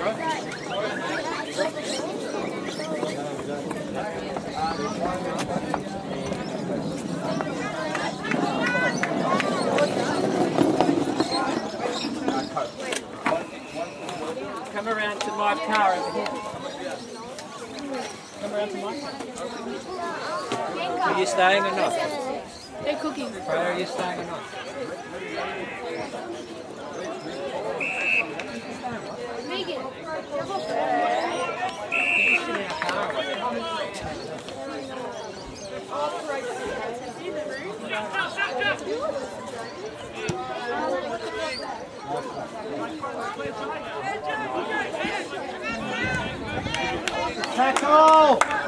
Come around to my car over here. Come around to my car. Are you staying or not? They're cooking. Where are you staying or not? Megan. You just sit in a car or whatever. Tackle!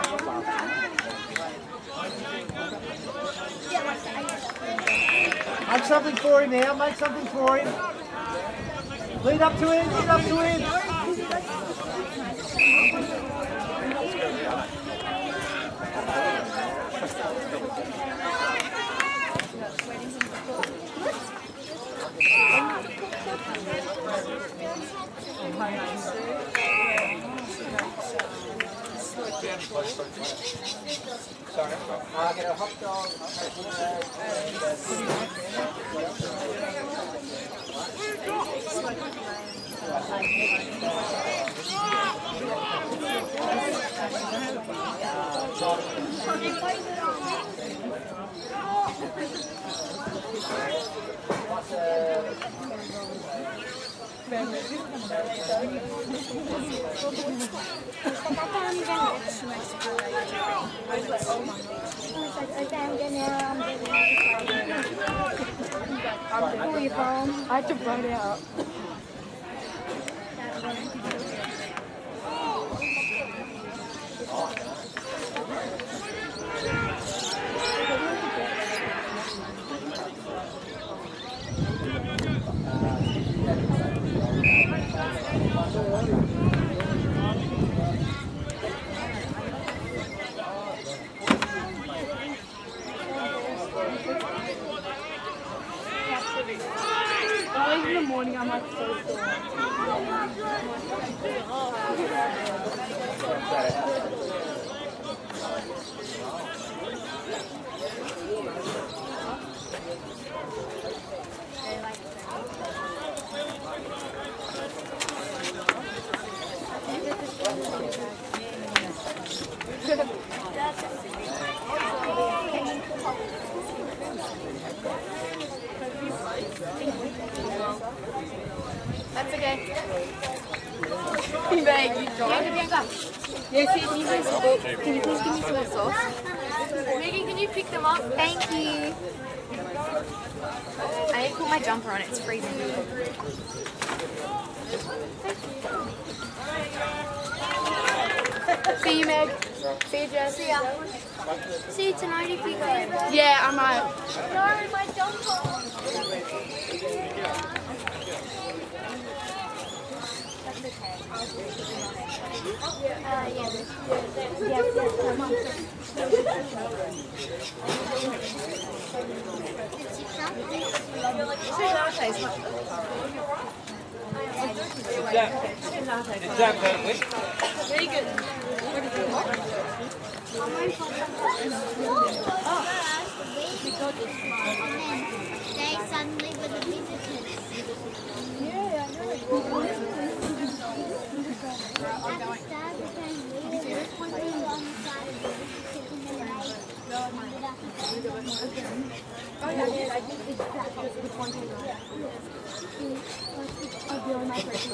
Make something for him now, make something for him. Lead up to him, lead up to him. I'll get a hot dog. I had to burn it out. Always in the morning, I'm like so sore. That's okay. Babe, you drive. Yes, can you please give me some sauce? Megan, can you pick them up? Thank you. I need to put my jumper on, it's freezing. See you, Meg. See you, Jess. See ya. See you tonight if you go. Yeah, I might. No, my jumper. That's okay. Yes. Yes, come on. Is that perfect? Very good. What is it? They suddenly were the visitors. Yeah, I know. Oh yeah, I did exactly which one came out. I'll be on my first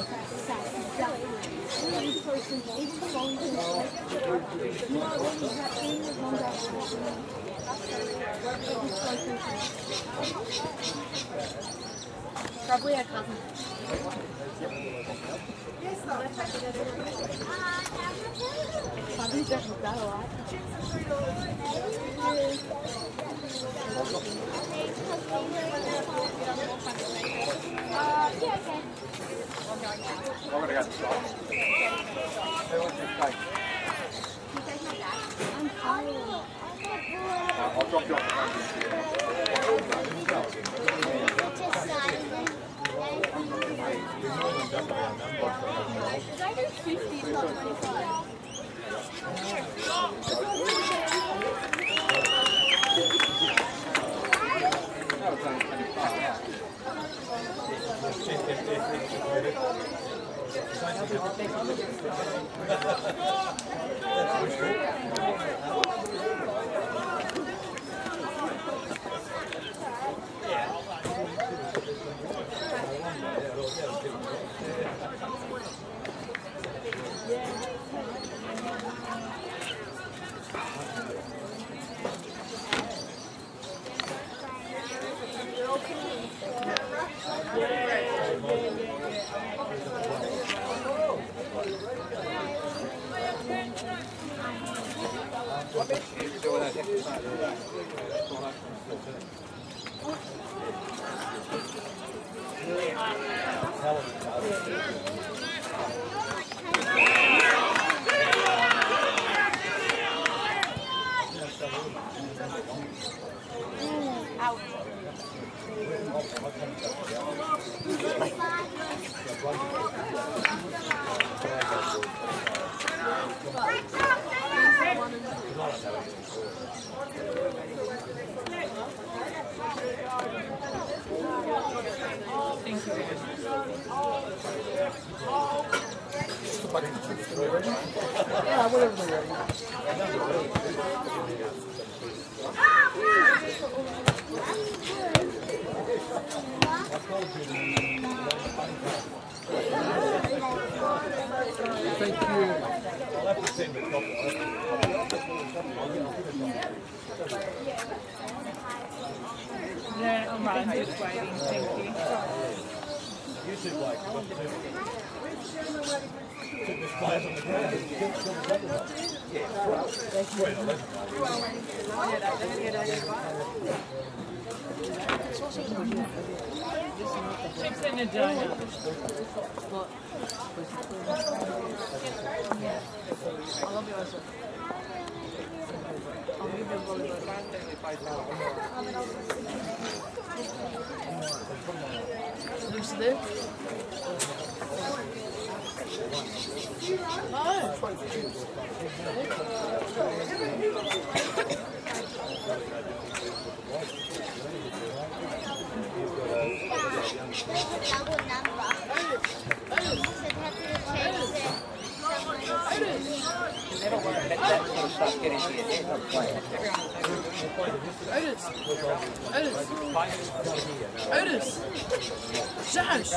probably a cousin. Cousins don't look that alike. Yeah, okay. I'm going to go to the side. Who wants this cake? I'm tired. I'll drop you off. Just Yeah, I'm right. I'm just waiting. Thank you. Chips and a donut. I love you also. I'll give you a volleyball. Loose there? Otis! Josh!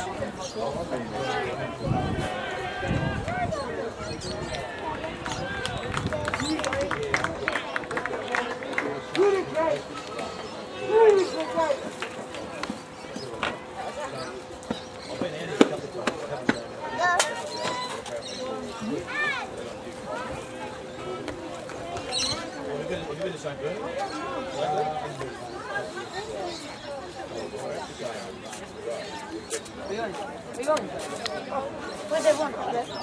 What they want?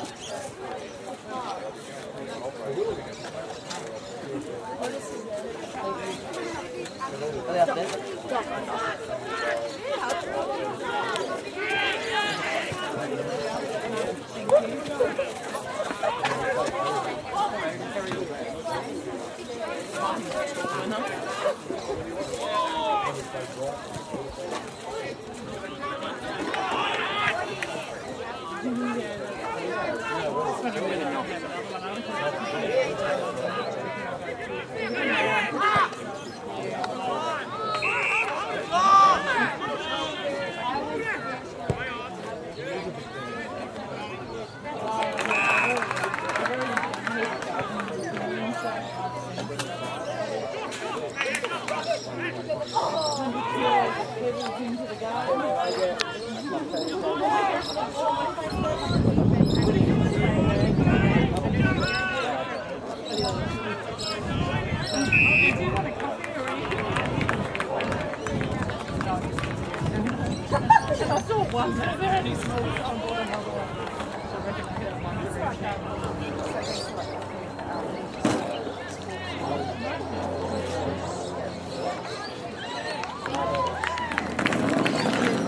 I saw one, but they're only small. I'm bored of another one. So I reckon I could have one for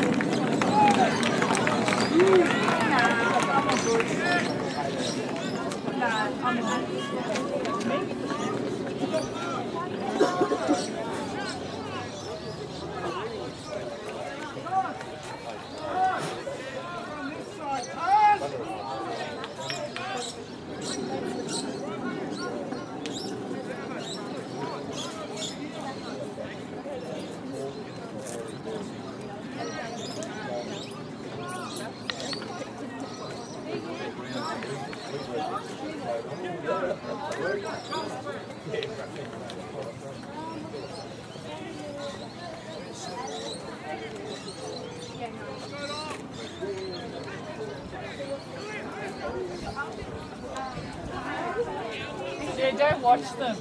each. Yeah, don't watch them.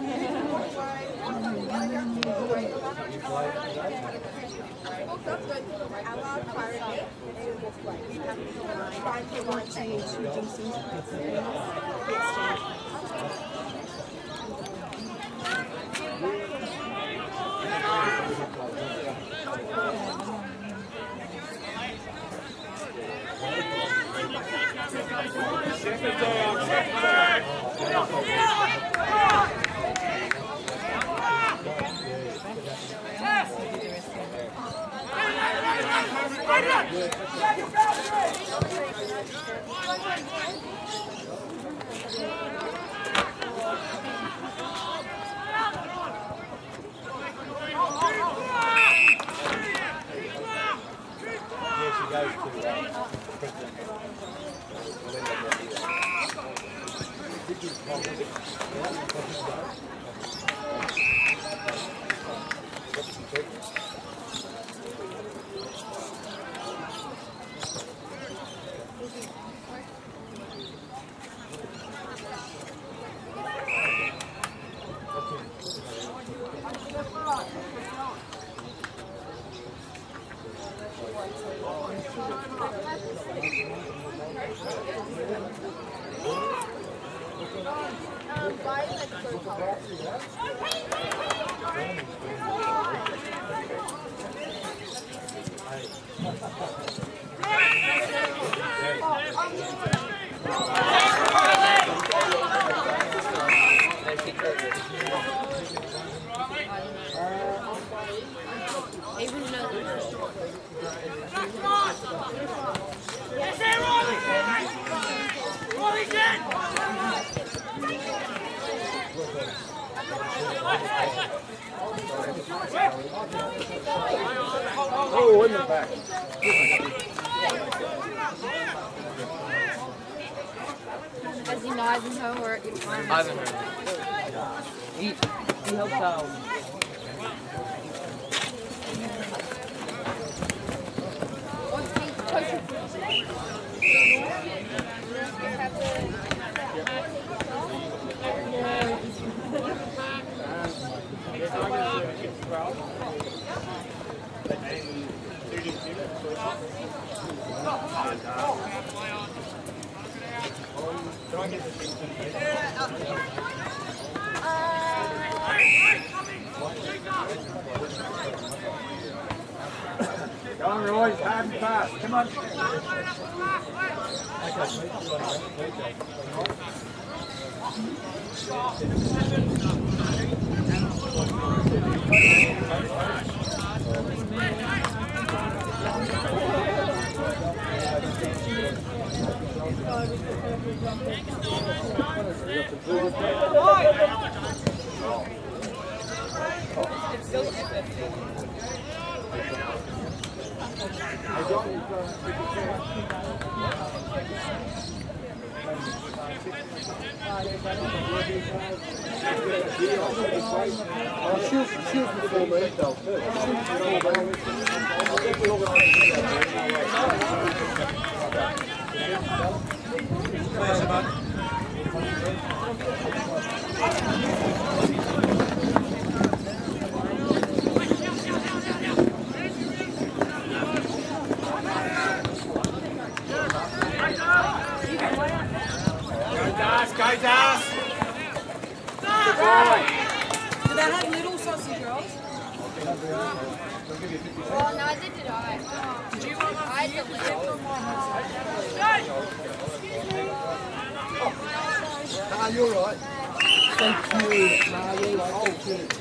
Oh, in the back. Has he not in homework? Ivanhoe. He helps out. What's he coaching? Go on, Roy, hard and fast. Come on. Shoot before me, though. Guys, ass! Do they have little sausage rolls? Well, neither did I. Did you want one? I had the little. From my house. you're right. Thank you. Nah, you're right. Thank you.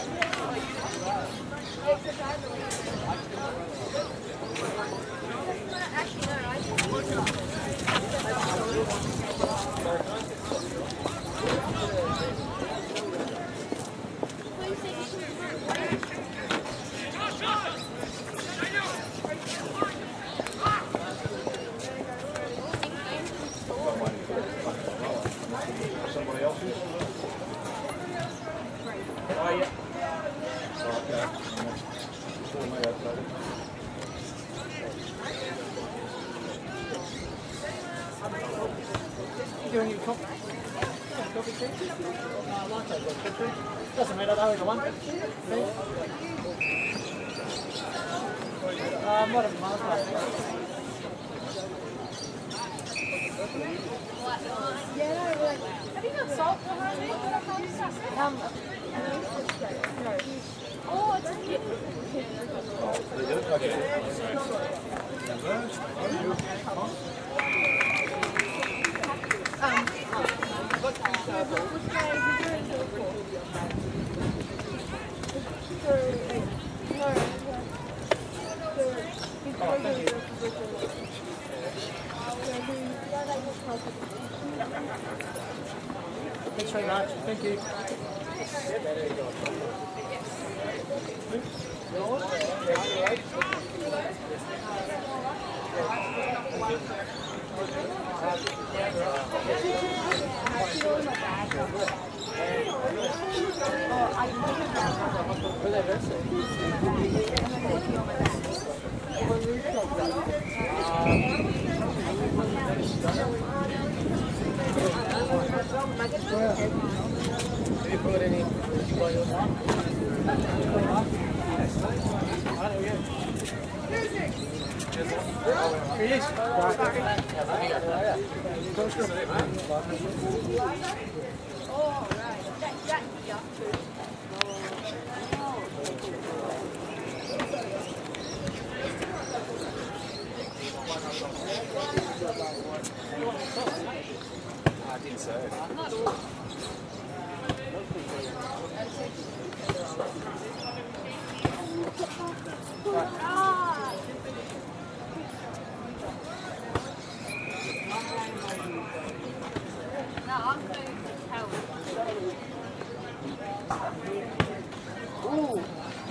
Somebody else's? Oh, yeah. Okay. Before me, I've got it. You doing your coffee? Coffee tea? Latte, coffee. Doesn't matter though, either one. Might have Mars. Have you got salt behind me? Oh, it's a kid. Thanks very much. Thank you. Did you put any oil on? It is. Oh, right. That, yeah. I did so. No, I'm going to help. Ooh.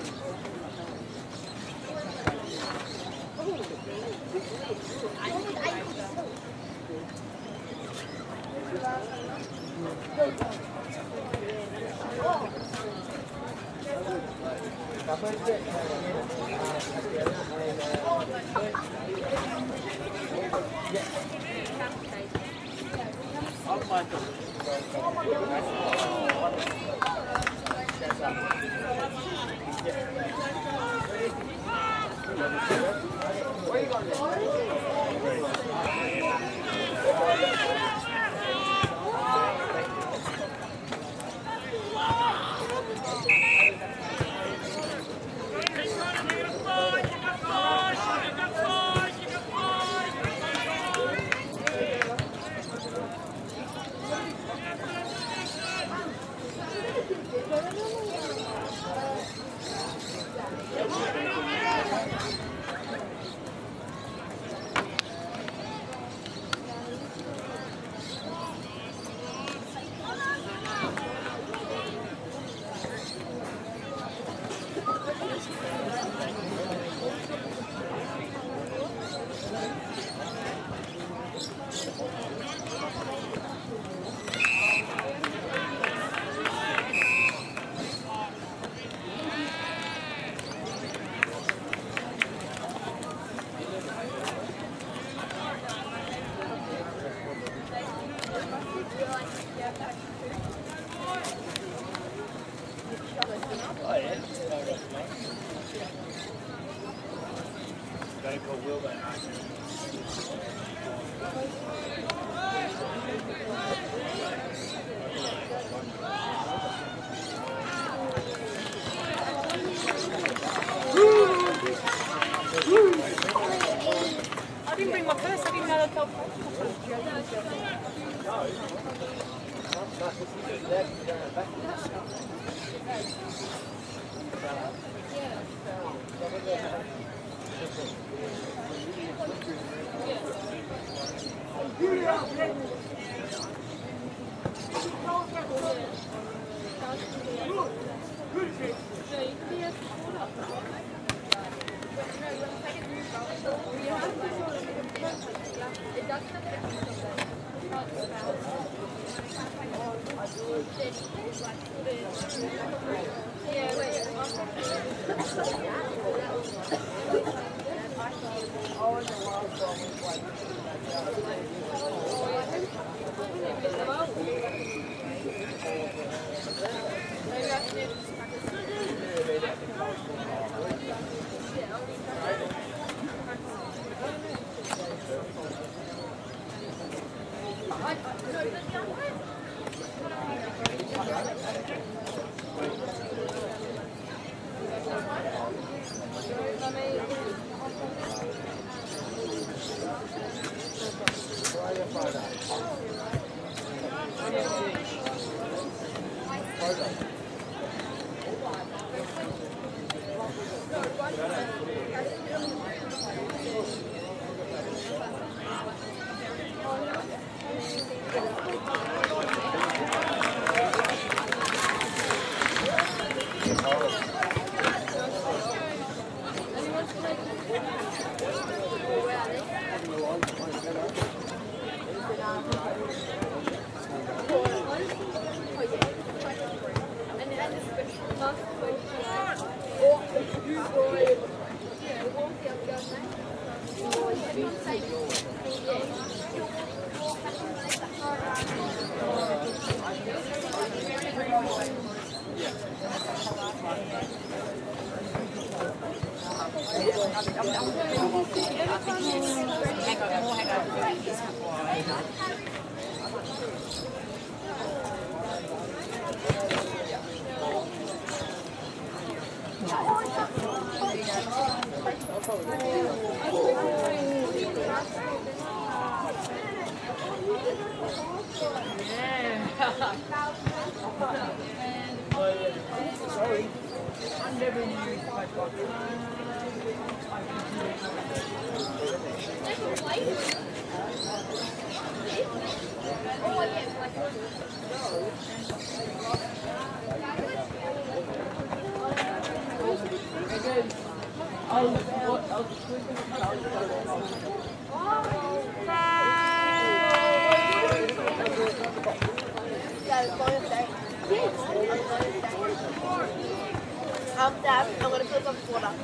I didn't bring my purse, I didn't know that. Dad, I'm going to fill up with water.